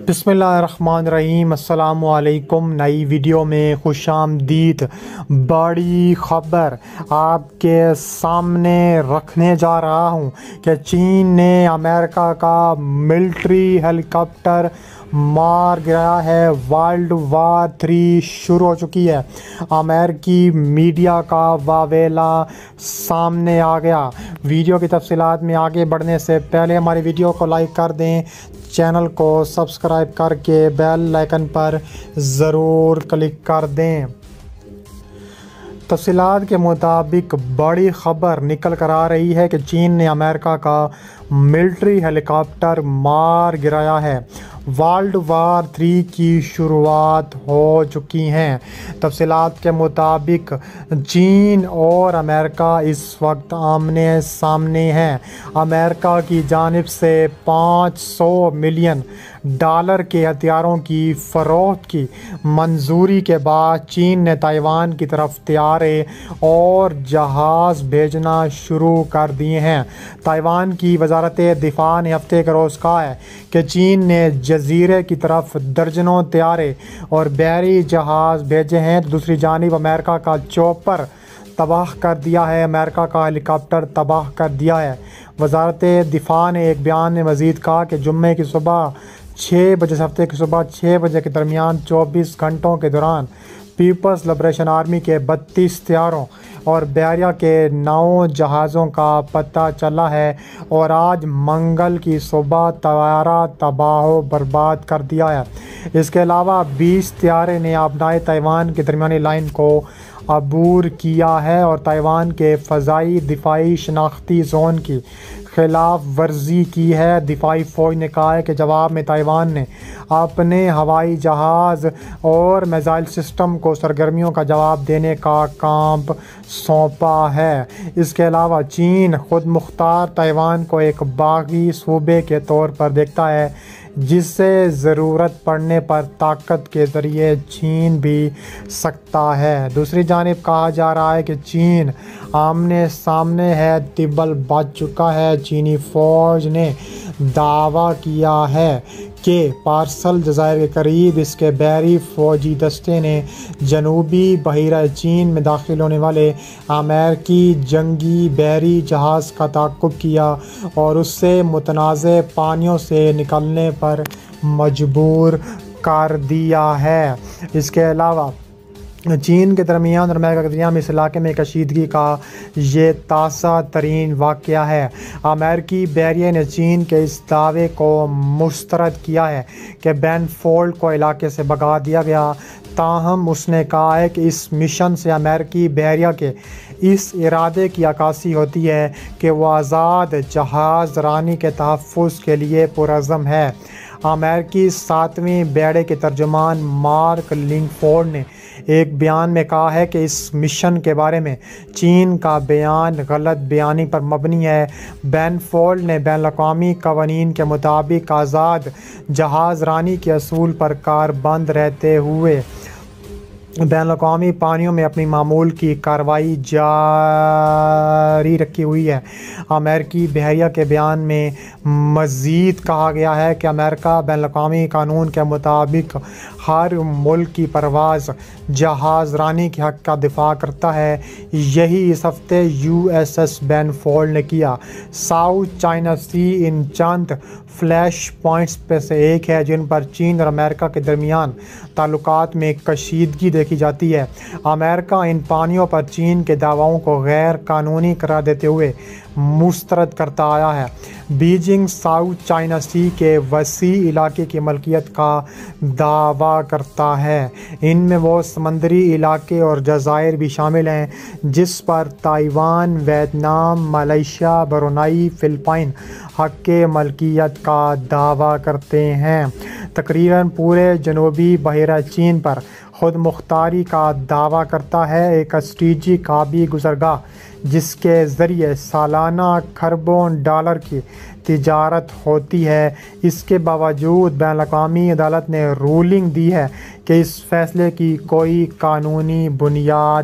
बिस्मिल्लाहिर्रहमानिर्रहीम। अस्सलामु अलैकुम। नई वीडियो में खुश आमदीद। बड़ी ख़बर आपके सामने रखने जा रहा हूँ कि चीन ने अमेरिका का मिलिट्री हेलीकॉप्टर मार गिराया है। वर्ल्ड वार 3 शुरू हो चुकी है। अमेरिकी मीडिया का वावेला सामने आ गया। वीडियो की तफसीलात में आगे बढ़ने से पहले हमारी वीडियो को लाइक कर दें, चैनल को सब्सक्राइब करके बेल आइकन पर ज़रूर क्लिक कर दें। तफसीलात के मुताबिक बड़ी ख़बर निकल कर आ रही है कि चीन ने अमेरिका का मिलिट्री हेलीकॉप्टर मार गिराया है। वर्ल्ड वार 3 की शुरुआत हो चुकी हैं। तफसीलात के मुताबिक चीन और अमेरिका इस वक्त आमने सामने हैं। अमेरिका की जानिब से $500 मिलियन के हथियारों की फ़रोख्त की मंजूरी के बाद चीन ने ताइवान की तरफ तैयारे और जहाज़ भेजना शुरू कर दिए हैं। ताइवान की वजारत दिफा ने हफ्ते के रोज़ कहा है कि चीन ने जजीरे की तरफ दर्जनों तैयारे और बहरी जहाज़ भेजे हैं। दूसरी जानिब अमेरिका का चॉपर तबाह कर दिया है। अमेरिका का हेलीकॉप्टर तबाह कर दिया है। वजारत दिफा ने एक बयान में मज़ीद कहा कि जुम्मे की सुबह 6 बजे से हफ्ते की सुबह 6 बजे के दरमियान 24 घंटों के दौरान पीपल्स लिबरेशन आर्मी के 32 तैयारों और बहरिया के 9 जहाज़ों का पता चला है और आज मंगल की सुबह तैयारा तबाह बर्बाद कर दिया है। इसके अलावा 20 तैयारे ने अपनाए ताइवान की दरमियानी लाइन को अबूर किया है और ताइवान के फ़ज़ाई दिफाई शनाख्ती ज़ोन की खिलाफ वर्जी की है। दिफाई फ़ौज ने कहा है कि जवाब में ताइवान ने अपने हवाई जहाज़ और मिसाइल सिस्टम को सरगर्मियों का जवाब देने का काम सौंपा है। इसके अलावा चीन खुद मुख्तार ताइवान को एक बागी सूबे के तौर पर देखता है जिससे ज़रूरत पड़ने पर ताकत के ज़रिए छीन भी सकता है। दूसरी जानिब कहा जा रहा है कि चीन आमने सामने है, तिब्बल बच चुका है। चीनी फ़ौज ने दावा किया है कि पार्सल जज़ायर के करीब इसके बहरी फ़ौजी दस्ते ने जनूबी बहिरा चीन में दाखिल होने वाले अमेरिकी जंगी बहरी जहाज़ का ताक़ुब किया और उससे मुतनाज़े पानियों से निकलने पर मजबूर कर दिया है। इसके अलावा चीन के दरमियान और अमेरिका के दरमियान इस इलाके में कशीदगी का ये ताज़ा तरीन वाक़या है। अमेरिकी बहरिए ने चीन के इस दावे को मुस्तरद किया है कि बेनफोल्ड को इलाके से भगा दिया गया। ताहम उसने कहा है कि इस मिशन से अमेरिकी बहरिया के इस इरादे की अक्कासी होती है कि वह आज़ाद जहाज़ रानी के तहफ़्फ़ुज़ के लिए पुरअज़्म है। अमेरिकी 7वें बेड़े के तर्जुमान मार्क लिंकफोर्ड ने एक बयान में कहा है कि इस मिशन के बारे में चीन का बयान गलत बयानी पर मबनी है। बेनफोल्ड ने बैनुल-अक़वामी क़वानीन के मुताबिक आज़ाद जहाज़ रानी के असूल पर कारबंद रहते हुए बैनुल-अक़वामी पानियों में अपनी मामूल की कार्रवाई जारी रखी हुई है। अमेरिकी बहरिया के बयान में मज़ीद कहा गया है कि अमेरिका बैनुल-अक़वामी कानून के मुताबिक हर मुल्क की परवाज़ जहाज़ रानी के हक़ का दिफा करता है। यही इस हफ़्ते USS बेनफोल्ड ने किया। साउथ चाइना सी इन चंद फ्लैश पॉइंट्स पे से एक है जिन पर चीन और अमेरिका के दरमियान ताल्लुकात में कशीदगी देखी जाती है। अमेरिका इन पानियों पर चीन के दावों को गैर कानूनी करार देते हुए मुस्तरद करता आया है। बीजिंग साउथ चाइना सी के वसी इलाके की मलकियत का दावा करता है। इनमें वो समंदरी इलाके और जज़ायर भी शामिल हैं जिस पर Taiwan, Vietnam, Malaysia, Brunei, Philippine हक़ मलकियत का दावा करते हैं। तकरीबन पूरे जनूबी बहिरा चीन पर ख़ुद मुख्तारी का दावा करता है। एक स्ट्रेटजिक आबी गुज़रगाह जिसके ज़रिए सालाना खरबों डॉलर की तिजारत होती है। इसके बावजूद बैनुल-अक़वामी अदालत ने रूलिंग दी है कि इस फ़ैसले की कोई कानूनी बुनियाद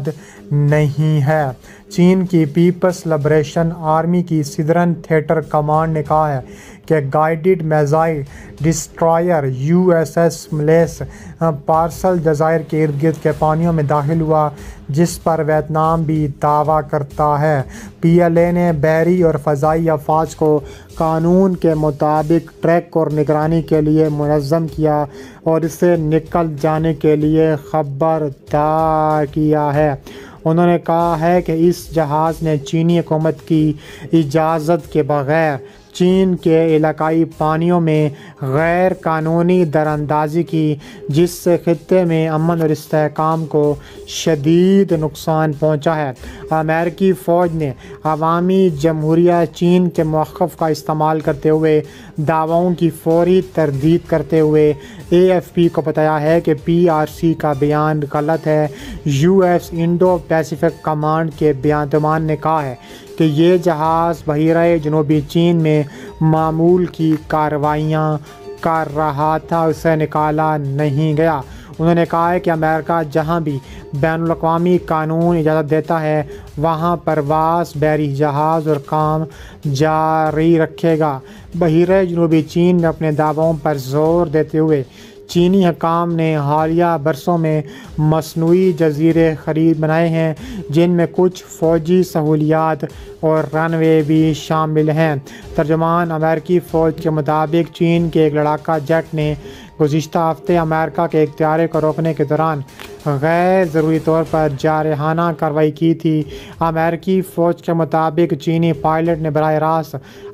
نہیں ہے۔ چین کی پیپلز لبریشن آرمی کی سدرن تھیٹر کمانڈ نے کہا ہے کہ گائیڈڈ میزائل ڈسٹرائر USS ملیس پارسل جزائر کے ارد گرد کے پانیوں میں داخل ہوا، جس پر ویتنام بھی دعویٰ کرتا ہے۔ PLA نے بحری اور فضائی افواج کو قانون کے مطابق ٹریک اور نگرانی کے لیے منظم کیا اور اسے نکل جانے کے لیے خبردار کیا ہے۔ انہوں نے کہا ہے کہ اس جہاز نے چینی حکومت کی اجازت کے بغیر چین کے علاقائی پانیوں میں غیر قانونی دراندازی کی، جس سے خطے میں امن اور استحکام کو شدید نقصان پہنچا ہے۔ امریکی فوج نے عوامی جمہوریہ چین کے موقف کا استعمال کرتے ہوئے دعووں کی فوری تردید کرتے ہوئے AFP کو بتایا ہے کہ PRC کا بیان غلط ہے۔ US انڈو پیسیفک کمانڈ کے ترجمان نے کہا ہے کہ یہ جہاز بحیرہ جنوبی چین میں معمول کی کارروائیاں کر رہا تھا، اسے نکالا نہیں گیا۔ انہوں نے کہا ہے کہ امریکہ جہاں بھی بین الاقوامی قانون اجازت دیتا ہے وہاں پرواز بحری جہاز اور کام جاری رکھے گا۔ بحیرہ جنوبی چین میں اپنے دعووں پر زور دیتے ہوئے چینی حکام نے حالیہ برسوں میں مصنوعی جزیرے بنائے ہیں، جن میں کچھ فوجی سہولیات اور رن وے بھی شامل ہیں۔ ترجمان امریکی فوج کے مطابق چین کے ایک لڑاکا جیٹ نے گزشتہ ہفتے امریکہ کے ایک طیارے کو روکنے کے دوران غیر ضروری طور پر جارحانہ کارروائی کی تھی۔ امریکی فوج کے مطابق چینی پائلٹ نے براہ راست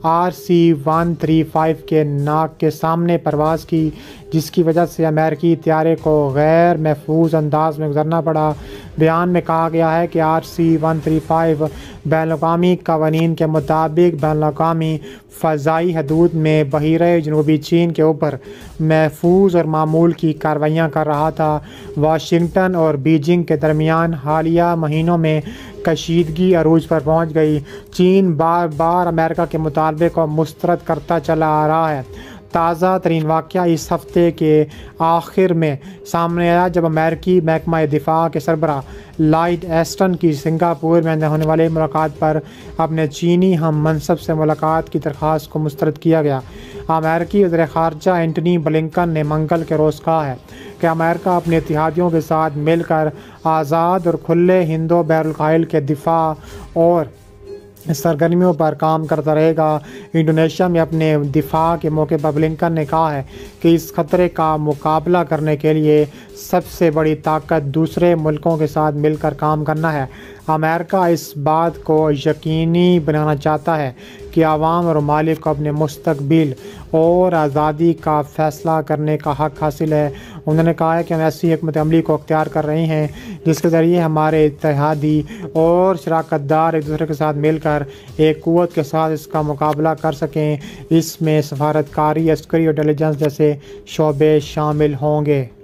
RC-135 کے ناک کے سامنے پرواز کی، جس کی وجہ سے امریکی طیارے کو غیر محفوظ انداز میں گزرنا پڑا۔ بیان میں کہا گیا ہے کہ RC-135 بین الاقوامی قوانین کے مطابق بین الاقوامی فضائی حدود میں بحیرہ جنوبی چین کے اوپر محفوظ اور معمول کی کارروائیاں کر رہا تھا۔ واشنگٹن اور بیجنگ کے درمیان حالیہ مہینوں میں کشیدگی عروج پر پہنچ گئی۔ چین بار بار امریکہ کے مطالبے کو مسترد کرتا چلا آ رہا ہے۔ تازہ ترین واقعہ اس ہفتے کے آخر میں سامنے آیا جب امریکی محکمہ دفاع کے سربراہ لائیڈ ایسٹن کی سنگاپور میں ہونے والی ملاقات پر اپنے چینی ہم منصب سے ملاقات کی درخواست کو مسترد کیا گیا۔ امریکی وزیر خارجہ اینٹنی بلنکن نے منگل کے روز کہا ہے کہ امریکہ اپنے اتحادیوں کے ساتھ مل کر آزاد اور کھلے ہند و بحر الکاہل کے دفاع اور سرگرمیوں پر کام کرتا رہے گا۔ انڈونیشیا میں اپنے دفاع کے موقع پر بلنکن نے کہا ہے کہ اس خطرے کا مقابلہ کرنے کے لیے سب سے بڑی طاقت دوسرے ملکوں کے ساتھ مل کر کام کرنا ہے۔ امریکہ اس بات کو یقینی بنانا چاہتا ہے کہ عوام اور ممالک کو اپنے مستقبل اور آزادی کا فیصلہ کرنے کا حق حاصل ہے۔ انہوں نے کہا ہے کہ ہم ایسی حکمت عملی کو اختیار کر رہے ہیں جس کے ذریعے ہمارے اتحادی اور شراکت دار ایک دوسرے کے ساتھ مل کر ایک قوت کے ساتھ اس کا مقابلہ کر سکیں۔ اس میں سفارتکاری، عسکری اور انٹیلیجنس جیسے شعبے شامل ہوں گے۔